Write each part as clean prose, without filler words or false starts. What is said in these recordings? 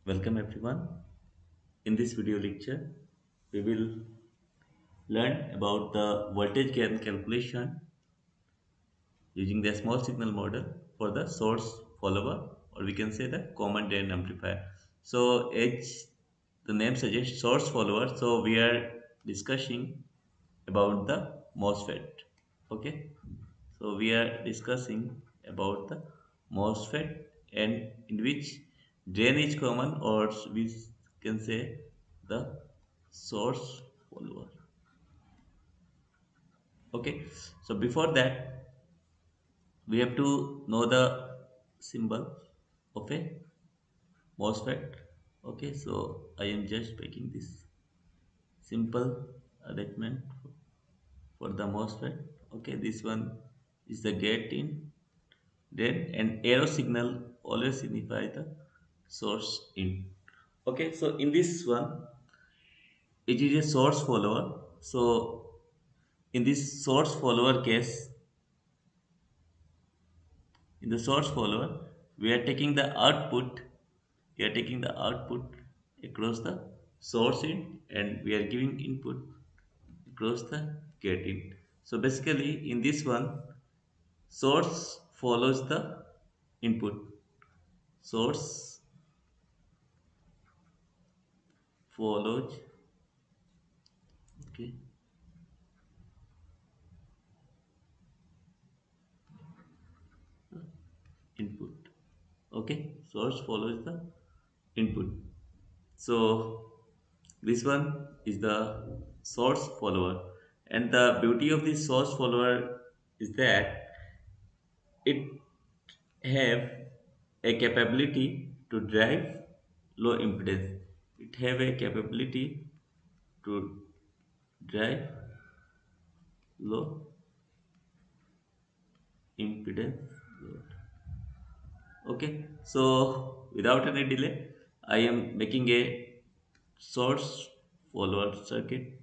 Welcome everyone. In this video lecture, we will learn about the voltage gain calculation using the small signal model for the source follower, or we can say the common drain amplifier. So as the name suggests, source follower, so we are discussing about the MOSFET. Okay, so we are discussing about the MOSFET, and in which drain is common, or we can say the source follower. Okay, so before that we have to know the symbol of a MOSFET. Okay, so I am just making this simple arrangement for the MOSFET. Okay, this one is the gate in, then an arrow signal always signify the source in. Okay, so in this one it is a source follower. So in this source follower case, in the source follower we are taking the output, we are taking the output across the source in, and we are giving input across the gate in. So basically in this one, source follows the input, source follows, okay, input. Okay, source follows the input. So this one is the source follower, and the beauty of this source follower is that it have a capability to drive low impedance. It have a capability to drive low impedance load. Okay, so without any delay, I am making a source follower circuit.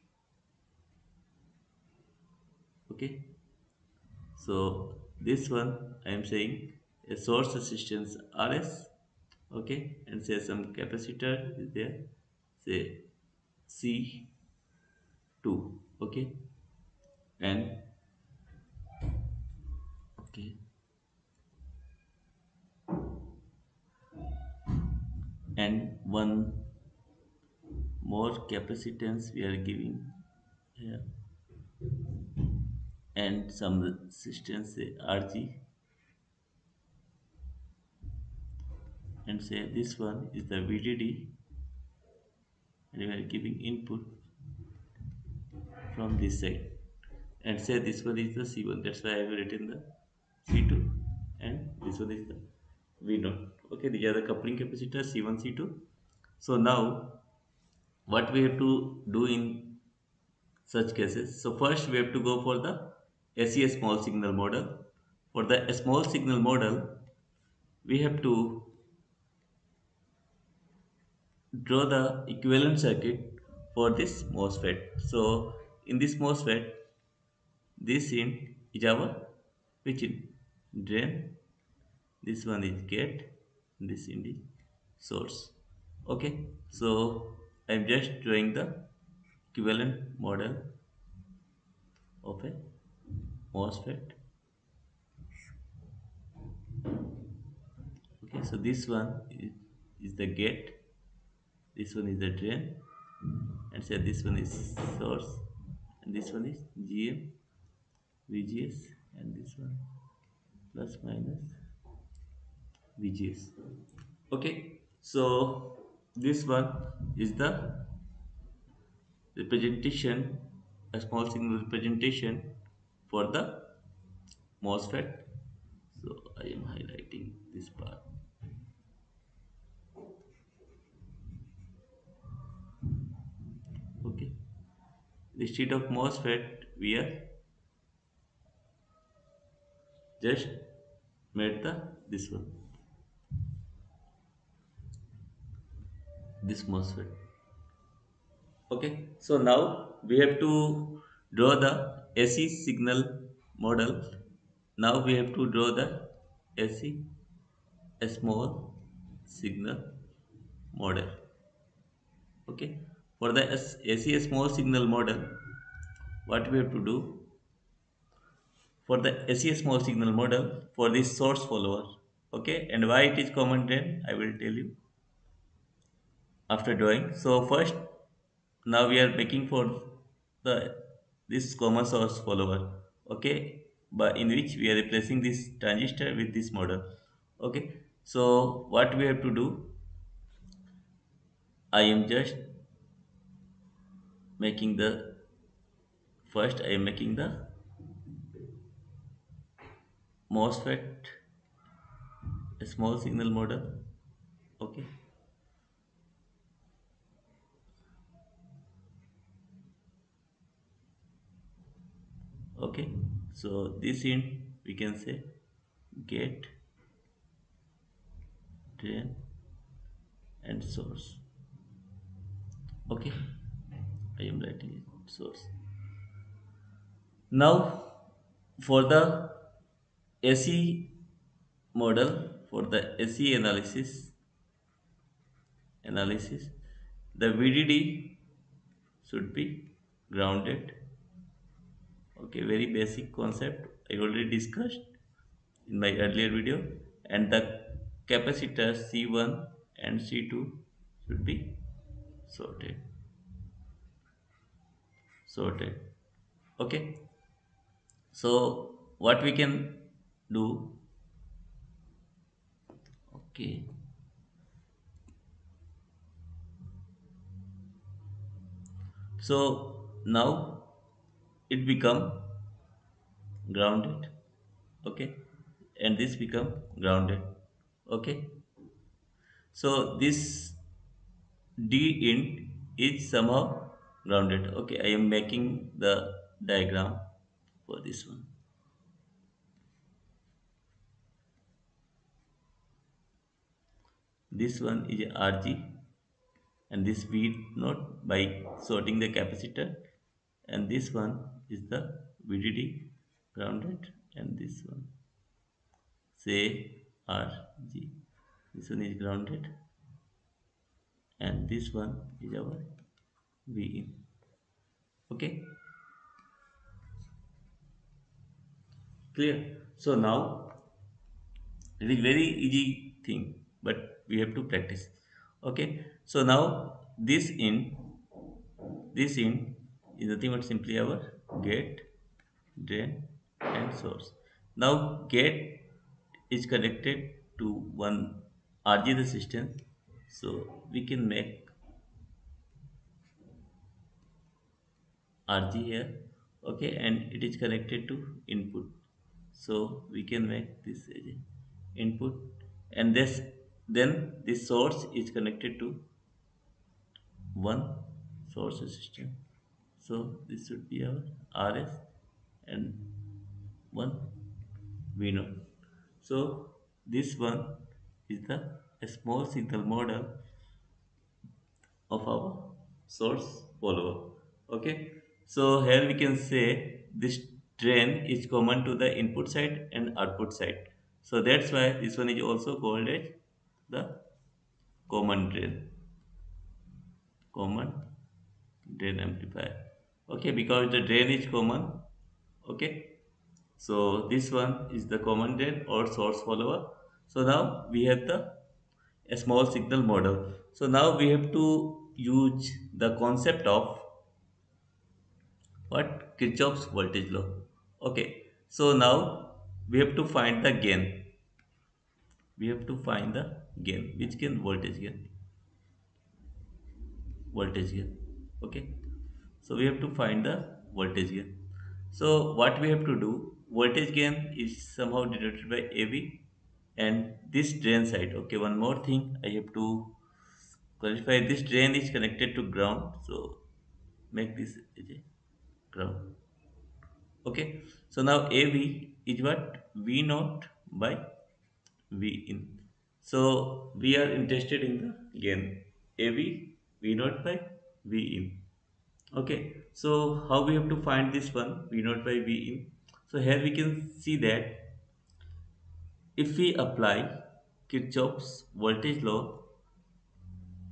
Okay, so this one I am saying a source resistance Rs. Okay, and say some capacitor is there, say C2. Okay, and okay, and one more capacitance we are giving here, and some resistance say Rg, and say this one is the VDD, and we are giving input from this side, and say this one is the C1. That's why I have written the C2, and this one is the V0. Okay, these are the coupling capacitors C1, C2. So now what we have to do in such cases? So first we have to go for the SEA small signal model. For the small signal model, we have to draw the equivalent circuit for this MOSFET. So in this MOSFET, this in is our which in? Drain. This one is gate. This in the source. Okay. So I am just drawing the equivalent model of a MOSFET. Okay. So this one is the gate. This one is the drain, and say this one is source, and this one is GM, VGS, and this one plus minus VGS. Okay, so this one is the representation, a small signal representation for the MOSFET. So I am highlighting this part. Okay, instead of MOSFET, we are just made the this one, this MOSFET. Okay, so now we have to draw the AC signal model. Now we have to draw the AC, a small signal model. Okay, for the AC small signal model, what we have to do for the AC small signal model for this source follower. Okay, and why it is common then I will tell you after drawing. So first, now we are making for the this common source follower. Okay, but in which we are replacing this transistor with this model. Okay, so what we have to do, I am just making the first I am making the MOSFET a small signal model. Okay, okay, so this in we can say gate, drain, and source. Okay, I am writing it source. Now for the AC model, for the AC analysis, the VDD should be grounded. Okay, very basic concept I already discussed in my earlier video, and the capacitors C1 and C2 should be sorted. Sorted. Okay, so what we can do, okay, so now it become grounded. Okay, and this become grounded. Okay, so this D int is somehow grounded. Okay, I am making the diagram for this one. This one is RG, and this V not by sorting the capacitor, and this one is the VDD grounded, and this one say RG. This one is grounded, and this one is our V in. Okay, clear. So now it is very easy thing, but we have to practice. Okay, so now this in is nothing but simply our gate, drain, and source. Now gate is connected to one RG resistance, so we can make RG here. Okay, and it is connected to input, so we can make this as a input, and this then this source is connected to one source resistor, so this should be our RS and one V0. So this one is the a small signal model of our source follower. Okay, so here we can say this drain is common to the input side and output side, so that's why this one is also called as the common drain, common drain amplifier. Okay, because the drain is common. Okay, so this one is the common drain or source follower. So now we have the a small signal model. So now we have to use the concept of what Kirchhoff's voltage law. Okay, so now we have to find the gain. We have to find the gain. Which gain? Voltage gain. Voltage gain. Okay, so we have to find the voltage gain. So what we have to do, voltage gain is somehow denoted by AV, and this drain side. Okay, one more thing I have to clarify, this drain is connected to ground, so make this as a ground. Okay, so now AV is what? V naught by V in. So we are interested in the gain AV V naught by V in. Okay, so how we have to find this one V naught by V in? So here we can see that if we apply Kirchhoff's voltage law,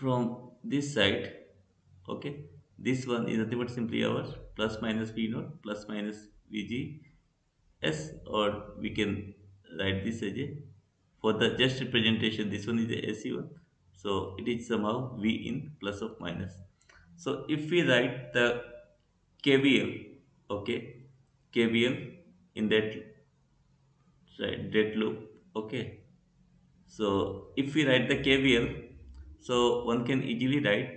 from this side, okay, this one is nothing but simply our plus minus v naught plus minus vg s, or we can write this as a, for the just representation, this one is the AC one, so it is somehow v in plus of minus. So if we write the KVL, okay, KVL in that side, that loop, okay. So if we write the KVL, so one can easily write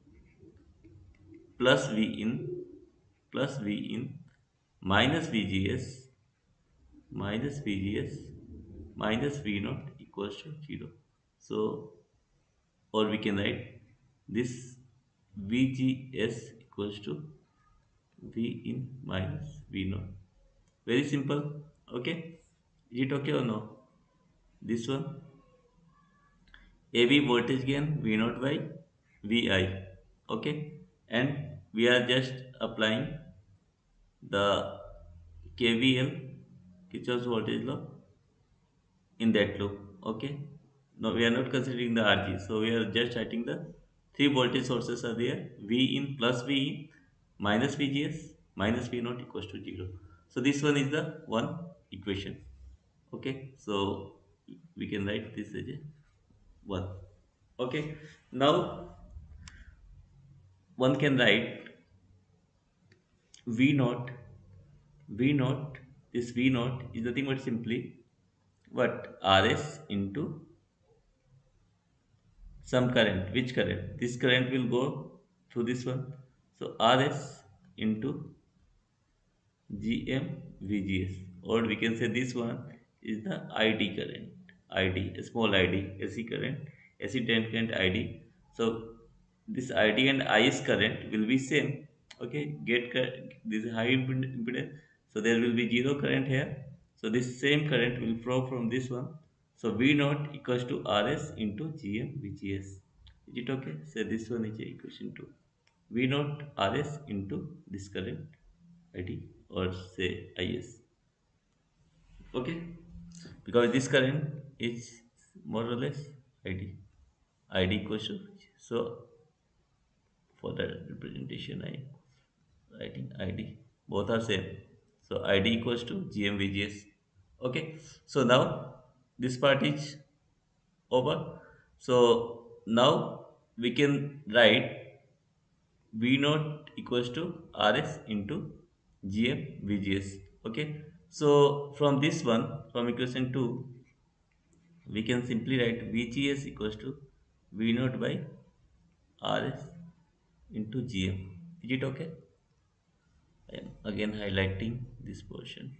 plus V in plus V in minus VGS minus VGS minus V naught equals to 0. So, or we can write this VGS equals to V in minus V naught. Very simple. Okay. Is it okay or no? This one. AB voltage gain V naught by VI. Okay. And we are just applying the KVL, Kirchhoff's voltage law, in that loop. Okay. No, we are not considering the RG. So we are just writing the three voltage sources are there. V in plus V in minus VGS minus V naught equals to 0. So this one is the one equation. Okay. So we can write this as a 1. Okay. Now one can write V naught. V naught, this V naught is nothing but simply what? RS into some current. Which current? This current will go through this one. So RS into GM VGS, or we can say this one is the ID current. ID, a small ID, AC current, AC current ID. So this ID and IS current will be same. Okay, this is high impedance, so there will be zero current here. So this same current will flow from this one. So V naught equals to RS into GM VGS. Is it okay? So this one is equation 2. V naught RS into this current ID, or say IS. Okay, because this current is more or less ID. ID equals to, so for the representation I writing ID, both are same. So ID equals to GMVGS. Okay, so now this part is over. So now we can write V naught equals to RS into GM VGS. Okay. So from this one, from equation 2, we can simply write VGS equals to V naught by RS into GM. Is it okay? I am again highlighting this portion.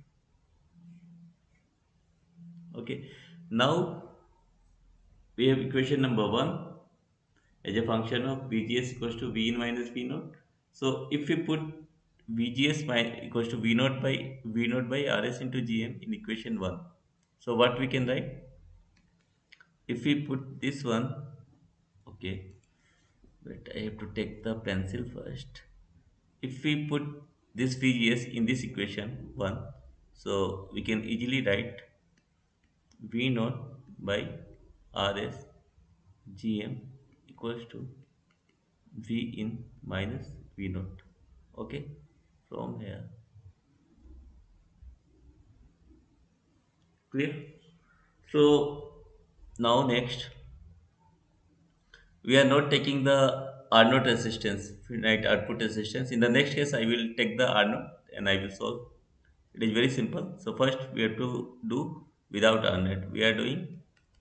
Okay. Now we have equation number 1 as a function of VGS equals to V in minus V naught. So if we put equals to V naught by RS into GM in equation 1. So what we can write? If we put this one, okay, but I have to take the pencil first. If we put this VGS in this equation 1, so we can easily write V naught by RS GM equals to V in minus V naught. Okay, from here. Clear? So now next, we are not taking the R naught resistance, finite output resistance. In the next case, I will take the R naught and I will solve. It is very simple. So first we have to do without R naught. We are doing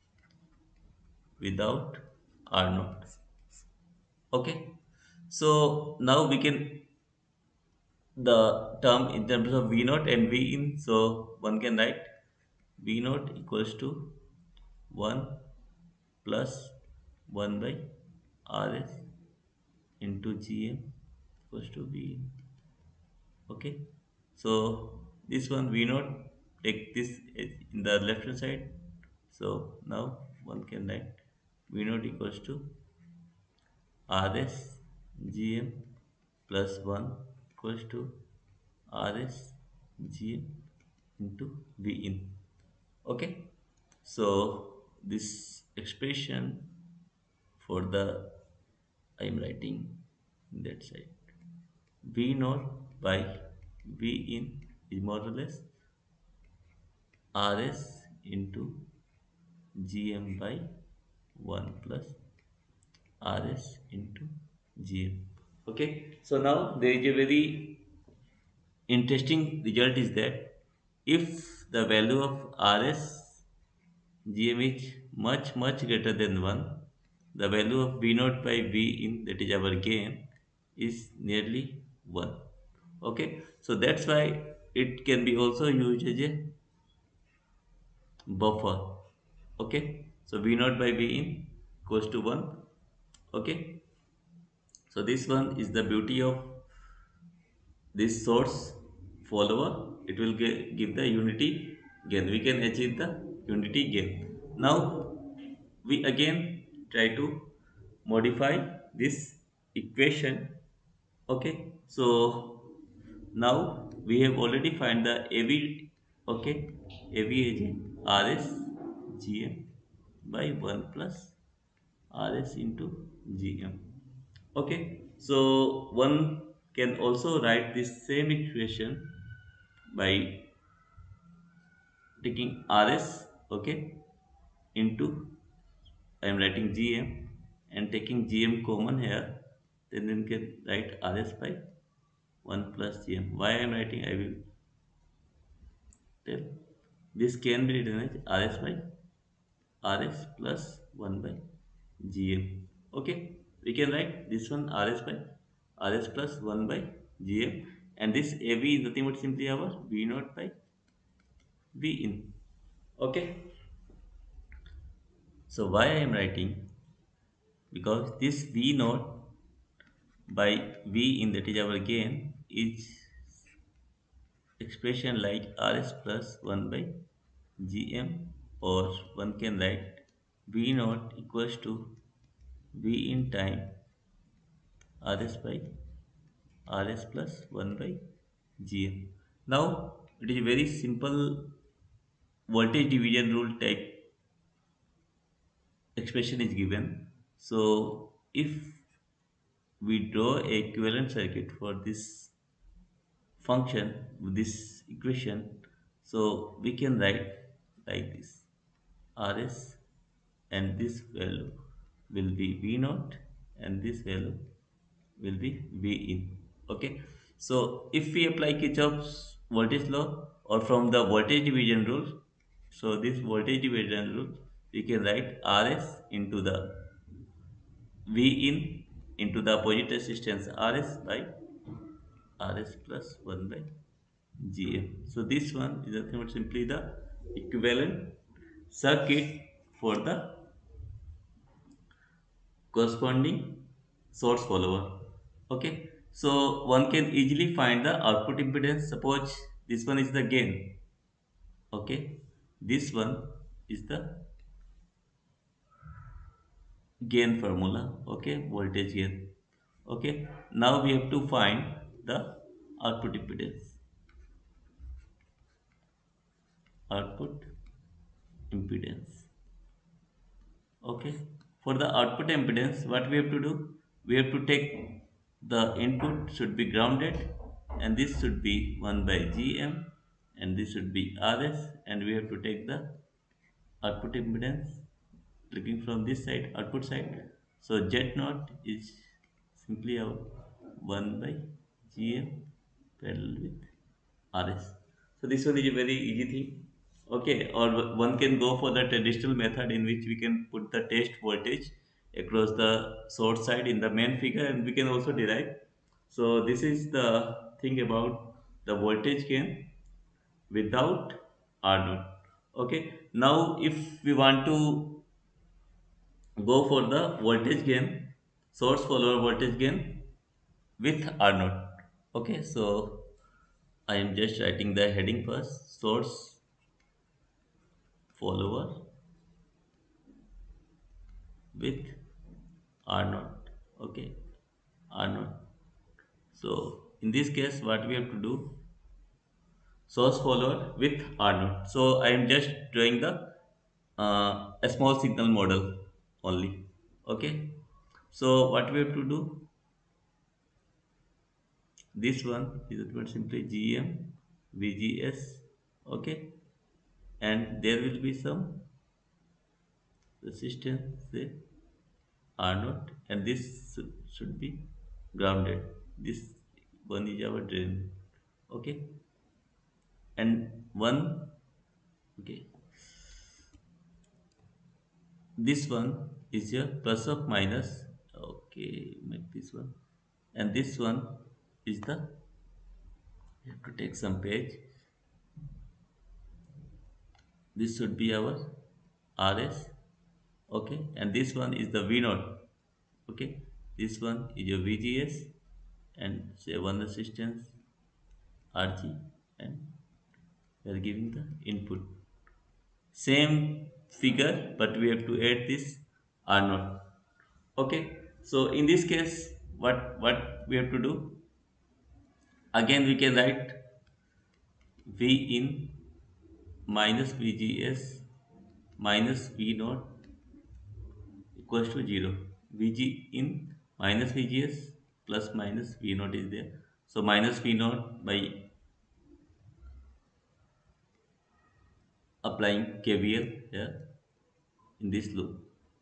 without R naught. Okay. So now we can the term in terms of V naught and V in. So one can write V naught equals to 1 plus 1 by RS into GM equals to V in. Okay. So this one V naught, take this in the left hand side. So now one can write V naught equals to RS GM plus 1 equals to RS GM into V in. Okay. So this expression for the I am writing that side. V naught by V in is more or less Rs into Gm by 1 plus Rs into Gm. Okay, so now there is a very interesting result is that if the value of Rs Gm is much greater than 1, the value of V naught by V in, that is our gain, is nearly 1. Okay, so that's why it can be also used as a buffer. Okay, so V naught by V in goes to 1. Okay, so this one is the beauty of this source follower. It will give the unity gain. We can achieve the unity gain. Now we again try to modify this equation. Okay, so now we have already find the AV. Okay, AV is RS GM by 1 plus RS into GM. Okay, so one can also write this same equation by taking RS, okay, into, I am writing GM and taking GM common here, then can write RS by 1 plus GM. Why I am writing, I will tell. This can be written as RS by RS plus 1 by GM. Okay, we can write this one RS by RS plus 1 by GM, and this AV is nothing but simply our V naught by V in. Okay, so why I am writing, because this V naught by V in, that is our gain, is expression like Rs plus 1 by Gm, or one can write V naught equals to V in time Rs by Rs plus 1 by Gm. Now it is a very simple voltage division rule type expression is given. So if we draw a equivalent circuit for this function with this equation, so we can write like this: Rs, and this value will be V naught, and this value will be V in. Okay, so if we apply Kirchhoff's voltage law, or from the voltage division rule, so this voltage division rule, we can write Rs into the V in into the opposite resistance Rs by Rs plus 1 by Gm. So this one is nothing but simply the equivalent circuit for the corresponding source follower. Okay, so one can easily find the output impedance. Suppose this one is the gain. Okay, this one is the gain formula. Okay, voltage gain. Okay, now we have to find the output impedance. Output impedance. Okay, for the output impedance, what we have to do, we have to take the input should be grounded, and this should be 1 by Gm, and this should be Rs, and we have to take the output impedance looking from this side, output side. So Z naught is simply our 1 by Gm parallel with Rs. So this one is a very easy thing. Okay, or one can go for the traditional method in which we can put the test voltage across the source side in the main figure, and we can also derive. So this is the thing about the voltage gain without R naught. Okay, now if we want to go for the voltage gain, source follower voltage gain with R naught. Okay, so I am just writing the heading first: source follower with R naught. Okay, R naught. So in this case, what we have to do, source follower with R naught. So I am just drawing the a small signal model only. Okay, So what we have to do, this one is nothing simply GM VGS, okay, and there will be some resistance say R naught, and this should be grounded. This one is our drain, okay, and one, okay, this one is your plus of minus, okay, make this one, and this one is the, you have to take some page, this should be our RS, okay, and this one is the V naught, okay, this one is your VGS, and say one resistance RG, and we are giving the input same figure, but we have to add this R naught, okay. So in this case, what we have to do, again we can write V in minus VGS minus V naught equals to 0. Vg in minus VGS plus minus V naught is there. So minus V naught by applying KVL here in this loop.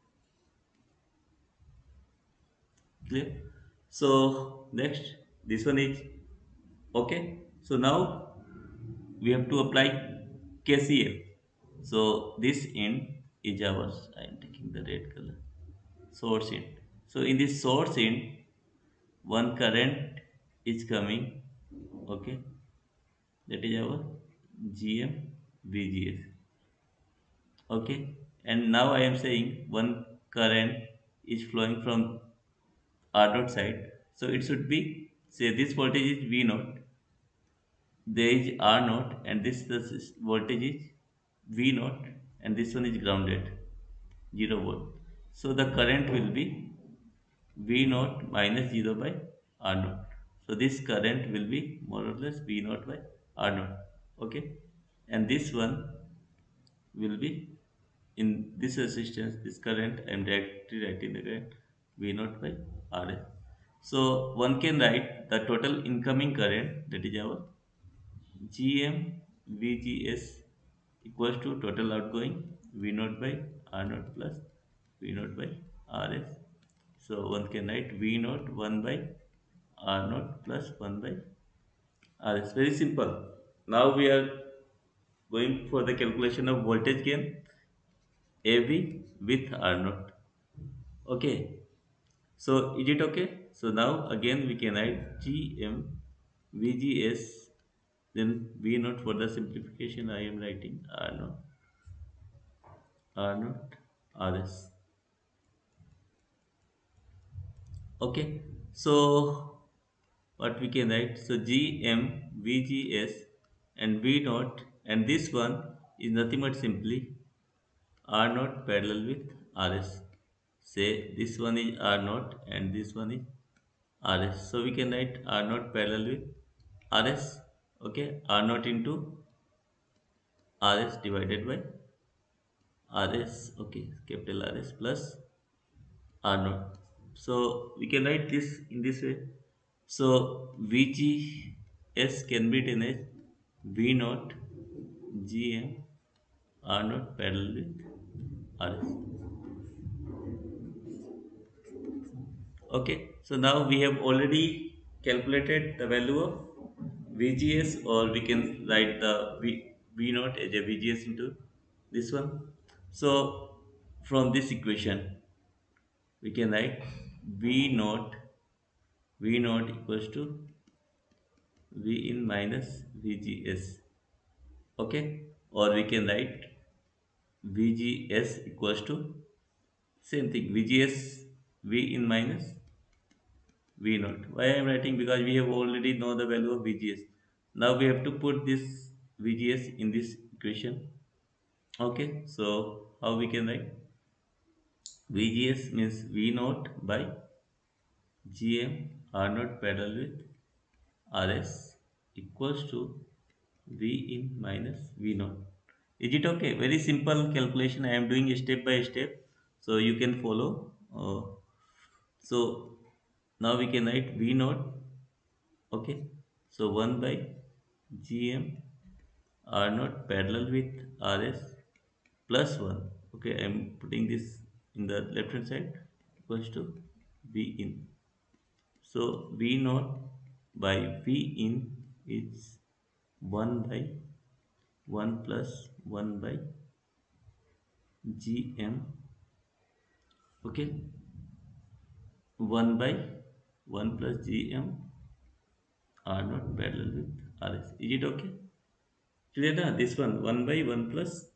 Clear? So next, this one is okay. So now we have to apply KCL. So this end is ours. I am taking the red color. Source end. So in this source end, one current is coming, okay, that is our GM VGS, okay, and now I am saying one current is flowing from R dot side, so it should be, say this voltage is V naught, there is R naught, and this voltage is V naught, and this one is grounded 0 volt, so the current will be V naught minus 0 by R naught. So this current will be more or less V naught by R naught. Okay. And this one will be in this resistance, this current, I am directly writing the current V naught by RS. So one can write the total incoming current, that is our GM VGS equals to total outgoing V naught by R naught plus V naught by RS. So one can write V naught 1 by R naught plus 1 by RS. Very simple. Now we are going for the calculation of voltage gain AV with R naught. Okay. So is it okay? So now again we can write GM VGS, then V naught, for the simplification I am writing R naught RS. Okay. So what we can write, so GM VGS and V naught, and this one is nothing but simply R naught parallel with RS. Say this one is R naught and this one is RS, so we can write R naught parallel with RS, okay, R naught into RS divided by RS, okay, capital RS plus R naught. So we can write this in this way. So VGS can be written as V naught GM R naught parallel with RS. Okay, so now we have already calculated the value of VGS, or we can write the V naught as a VGS into this one. So from this equation, we can write V naught equals to V in minus VGS, okay, or we can write VGS equals to same thing, VGS V in minus V naught. Why I am writing? Because we have already know the value of VGS. Now we have to put this VGS in this equation. Okay, so how we can write? VGS means V naught by GM R naught parallel with RS equals to V in minus V naught. Is it okay? Very simple calculation. I am doing step by step, so you can follow. So now we can write V naught. Okay. So 1 by Gm R naught parallel with Rs plus 1. Okay, I'm putting this in the left hand side equals to V in. So V naught by V in is 1 by 1 plus 1 by Gm. Okay, 1 by 1 plus Gm R naught parallel with Rs. Is it okay? Clear na? This one by 1 plus.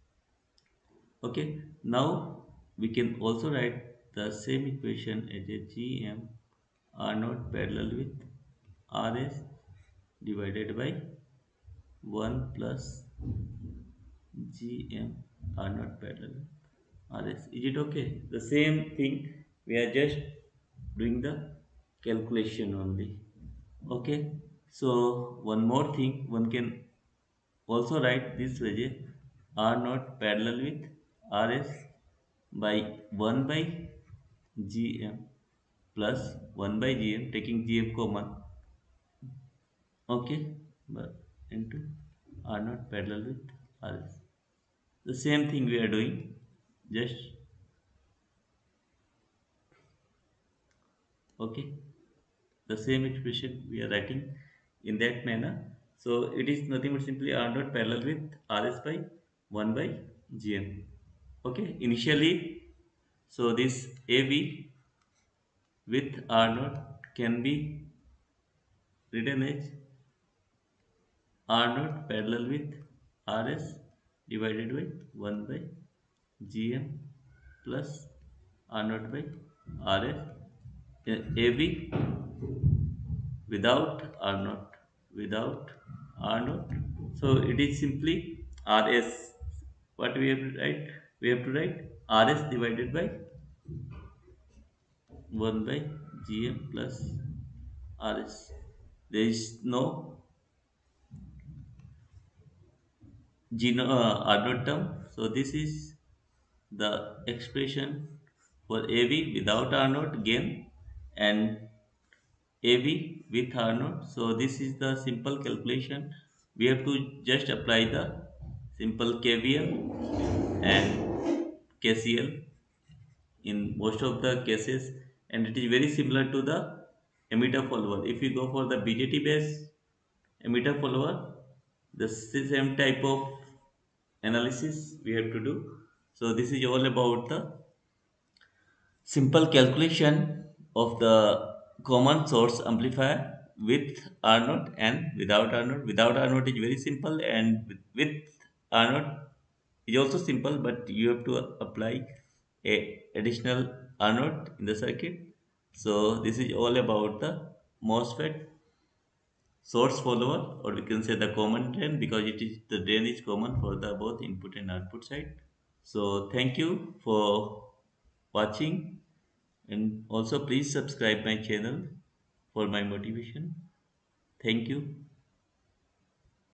Okay, now we can also write the same equation as a Gm R naught parallel with Rs divided by 1 plus Gm are not parallel Rs. Is it okay? The same thing, we are just doing the calculation only. Okay, so one more thing, one can also write this way: R not parallel with Rs by 1 by Gm plus 1 by Gm, taking Gm common. Okay, but into R not parallel with Rs. The same thing we are doing, just okay, the same expression we are writing in that manner. So it is nothing but simply R dot parallel with Rs by 1 by Gm. Okay, initially, so this AB with R naught can be written as R naught parallel with Rs divided by 1 by Gm plus R naught by Rs. AB without R naught, without R naught. So it is simply Rs. What we have to write? We have to write Rs divided by 1 by Gm plus Rs. There is no R naught term. So this is the expression for AB without R naught gain and AB with R naught. So this is the simple calculation. We have to just apply the simple KVL and KCL in most of the cases, and it is very similar to the emitter follower. If you go for the BJT based emitter follower, the same type of analysis we have to do. So this is all about the simple calculation of the common source amplifier with R naught and without R naught. Without R naught is very simple, and with R naught is also simple, but you have to apply a additional R naught in the circuit. So this is all about the MOSFET source follower, or we can say the common drain, because it is the drain is common for the both input and output side. So thank you for watching, and also please subscribe my channel for my motivation. Thank you.